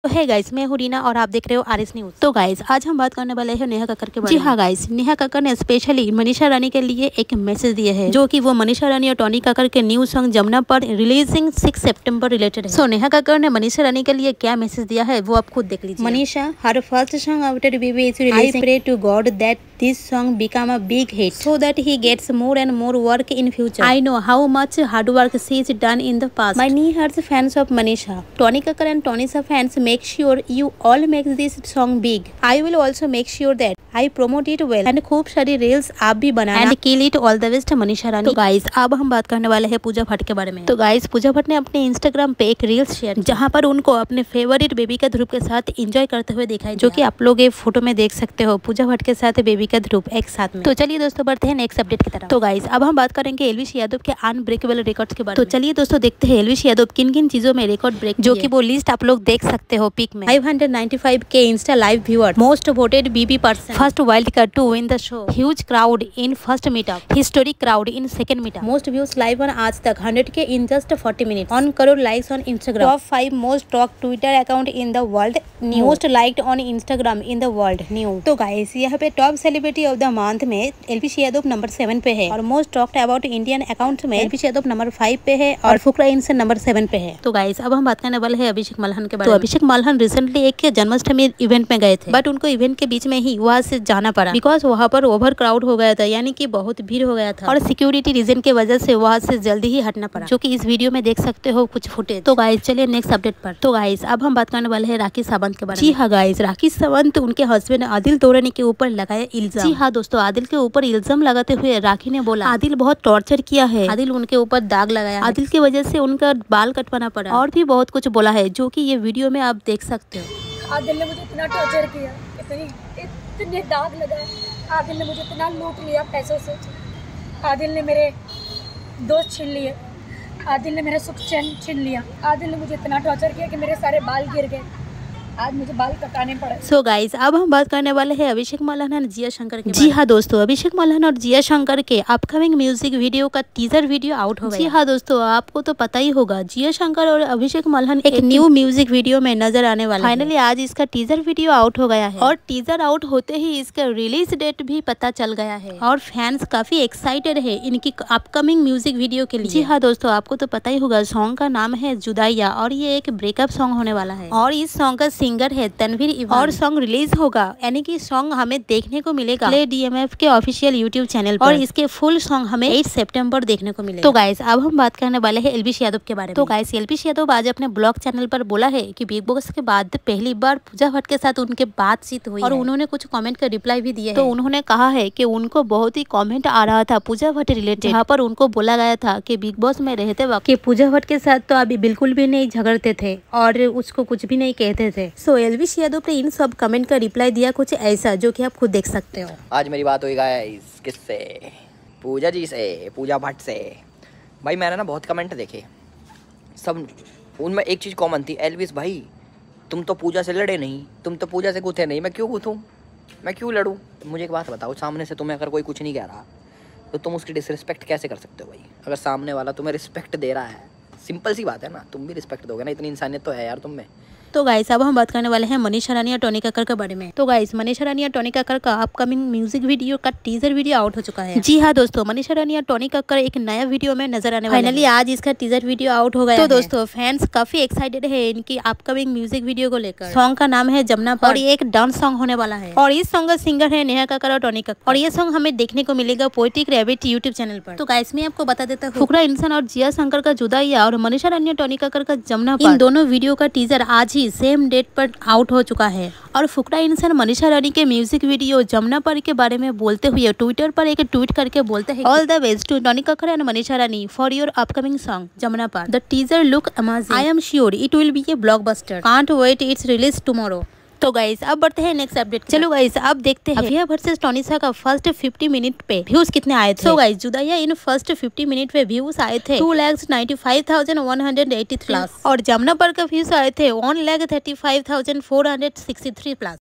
तो है गाइस, मैं हूँ रीना और आप देख रहे हो आरएस न्यूज। तो गाइस, आज हम बात करने वाले हैं नेहा कक्कड़ के बारे में। जी हाँ गाइस, नेहा कक्कड़ ने स्पेशली मनीषा रानी के लिए एक मैसेज दिया है, जो कि वो मनीषा रानी और टोनी कक्कड़ के न्यू सॉन्ग जमुना पर रिलीजिंग 6 सितंबर रिलेटेड है। सो नेहा कक्कड़ ने मनीषा रानी के लिए क्या मैसेज दिया है वो आप खुद देख लीजिए। Manisha, her first song after Baby is releasing, I pray to God that this song become a big hit so that he gets more and more work in future. I know how much hard work she's done in the past. My knee-hearts fans of Manisha, Tony Kakkar and Tonisa fans, make sure you all make this song big. I will also make sure that I promote it well and खूब सारी reels आप भी बनाना and kill it all the best Manisha Rani. तो guys, अब हम बात करने वाले हैं पूजा भट्ट के बारे में। तो गाइस, पूजा भट्ट ने अपने इंस्टाग्राम पे एक रील्स शेयर जहाँ पर उनको अपने फेवरेट बेबी का ध्रुव के साथ एंजॉय करते हुए दिखाई, जो कि आप लोग ये फोटो में देख सकते हो, पूजा भट्ट के साथ बेबी का ध्रुव एक साथ में। तो चलिए दोस्तों, बढ़ते हैं नेक्स्ट अपडेट की तरफ। तो गाइस, अब हम बात करेंगे एल्विश यादव के अनब्रेकेबल रिकॉर्ड्स के बारे में। तो चलिए दोस्तों, देखते हैं एल्विश यादव किन किन चीजों में रिकॉर्ड ब्रेक, जो कि वो लिस्ट आप लोग देख सकते हो पिक में। 595 के insta live viewer, most voted BB person, first wild card to win the show, huge crowd in first meetup, historic crowd in second meetup, most views live on Aaj Tak 100 के in just 40 minute, 1 crore likes on Instagram, top 5 most talk Twitter account in the world, most liked on Instagram in the world new. तो guys, यहाँ पे top celebrity of the month में Elvish Yadav number 7 पे है, और most talked about Indian account में Elvish Yadav number 5 पे है, और फुकरा इंसान नंबर 7 पे है। तो गाइस, अब हम बात करने वाले हैं अभिषेक मल्हन के बारे में। तो अभिषेक मल्हन रिसेंटली एक जन्माष्टमी इवेंट में गए थे, बट उनको इवेंट के बीच में ही वहाँ से जाना पड़ा, बिकॉज वहाँ पर ओवर क्राउड हो गया था, यानी कि बहुत भीड़ हो गया था, और सिक्योरिटी रीजन की वजह से वहाँ से जल्दी ही हटना पड़ा, जो कि इस वीडियो में देख सकते हो कुछ फुटेज। तो गाइस, चलिए नेक्स्ट अपडेट पर। तो गाइस, अब हम बात करने वाले हैं राखी सावंत के बारे में। जी हाँ गाइस, राखी सावंत उनके हस्बैंड आदिल तोरनी के ऊपर लगाया इल्जाम। जी हाँ दोस्तों, आदिल के ऊपर इल्जाम लगाते हुए राखी ने बोला आदिल बहुत टॉर्चर किया है, आदिल उनके ऊपर दाग लगाया, आदिल की वजह से उनका बाल कटवाना पड़ा, और भी बहुत कुछ बोला है, जो कि ये वीडियो में आप देख सकते हो। आदिल ने मुझे इतना टॉर्चर किया, इतने दाग लगाए, आदिल ने मुझे इतना लूट लिया पैसों से, आदिल ने मेरे दोस्त छीन लिए, आदिल ने मेरा सुख चैन छीन लिया, आदिल ने मुझे इतना टॉर्चर किया कि मेरे सारे बाल गिर गए, आज मुझे बाल कटाने पड़े। सो गाइस, अब हम बात करने वाले हैं अभिषेक मल्हन और जिया शंकर के। जी हाँ दोस्तों, अभिषेक मल्हन और जिया शंकर के अपकमिंग म्यूजिक वीडियो का टीजर वीडियो आउट हो गया। जी हाँ दोस्तों, आपको तो पता ही होगा, जिया शंकर और अभिषेक मल्हन एक न्यू म्यूजिक वीडियो में नजर आने वाला है। फाइनली आज इसका टीजर वीडियो आउट हो गया है, और टीजर आउट होते ही इसका रिलीज डेट भी पता चल गया है, और फैंस काफी एक्साइटेड है इनकी अपकमिंग म्यूजिक वीडियो के लिए। जी हाँ दोस्तों, आपको तो पता ही होगा, सॉन्ग का नाम है जुदाइया, और ये एक ब्रेकअप सॉन्ग होने वाला है, और इस सॉन्ग का सिंगर है तनवीर इवान, और सॉन्ग रिलीज होगा, यानी कि सॉन्ग हमें देखने को मिलेगा प्ले डीएमएफ के ऑफिशियल यूट्यूब चैनल पर, और इसके फुल सॉन्ग हमें 8 सितंबर देखने को मिलेगा। तो गाइस, अब हम बात करने वाले हैं एल्विश यादव के बारे में। तो गाइस, एल्विश यादव आज अपने ब्लॉग चैनल पर बोला है कि बिग बॉस के बाद पहली बार पूजा भट्ट के साथ उनके बातचीत हुई, और उन्होंने कुछ कमेंट का रिप्लाई भी दिया है। तो उन्होंने कहा है कि उनको बहुत ही कमेंट आ रहा था पूजा भट्ट रिलेटेड, जहाँ पर उनको बोला गया था कि बिग बॉस में रहते वक्त कि पूजा भट्ट के साथ तो अभी बिल्कुल भी नहीं झगड़ते थे और उसको कुछ भी नहीं कहते थे। सो एल्विश यादव ने इन सब कमेंट का रिप्लाई दिया कुछ ऐसा, जो कि आप खुद देख सकते हो। आज मेरी बात हुई गाइस किससे, पूजा जी से, पूजा भट्ट से। भाई मैंने ना बहुत कमेंट देखे, सब उनमें एक चीज़ कॉमन थी, एल्विस भाई तुम तो पूजा से लड़े नहीं, तुम तो पूजा से गुथे नहीं, मैं क्यों गुथूं, मैं क्यों लड़ूं। मुझे एक बात बताओ, सामने से तुम्हें अगर कोई कुछ नहीं कह रहा तो तुम उसकी डिसरिस्पेक्ट कैसे कर सकते हो भाई। अगर सामने वाला तुम्हें रिस्पेक्ट दे रहा है, सिंपल सी बात है ना, तुम भी रिस्पेक्ट दोगे ना, इतनी इंसानियत तो है यार तुम में। तो गाइस, अब हम बात करने वाले हैं मनीषा रानी और टोनी कक्कड़ के बारे में। तो गाइस, मनीषा रानी और टोनी कक्कड़ का अपकमिंग म्यूजिक वीडियो का टीजर वीडियो आउट हो चुका है। जी हाँ दोस्तों, मनीषा रानी और टोनी कक्कड़ एक नया वीडियो में नजर आने वाले हैं। फाइनली आज इसका टीजर वीडियो आउट हो गया है। तो दोस्तों, फैंस काफी एक्साइटेड है इनकी अपकमिंग म्यूजिक वीडियो को लेकर। सॉन्ग का नाम है जमुना पर, और ये एक डांस सॉन्ग होने वाला है, और इस सॉन्ग का सिंगर है नेहा कक्कड़ और टोनी कक्कड़, और ये सॉन्ग हमें देखने को मिलेगा पोएटिक रैबिट यूट्यूब चैनल पर। तो गाइस, मैं आपको बता देता हूँ, फुकरा इंसान और जिया शंकर का जुदाइया और मनीषा रानी और टोनी कक्कड़ का जमुना पर, इन दोनों वीडियो का टीजर आज ही सेम डेट पर आउट हो चुका है। और फुकरा इंसान मनीषा रानी के म्यूजिक वीडियो जमुना पर के बारे में बोलते हुए ट्विटर पर एक ट्वीट करके बोलते हैं, all the best to Tony Kakkar and Manisha Rani for your upcoming song Jamuna पर। The teaser look amazing, I am sure it will be a blockbuster, can't wait its release tomorrow. तो गाइस, अब बढ़ते हैं नेक्स्ट अपडेट। चलो guys, अब देखते हैं अभिया versus टोनिसा का फर्स्ट 50 मिनट पे व्यूज कितने आए थे। So guys, Judaiyaan in first 50 minute पे व्यूज आए थे 2,95,183 प्लस, और जमुना पर का व्यूज आए थे 1,35,463 प्लस।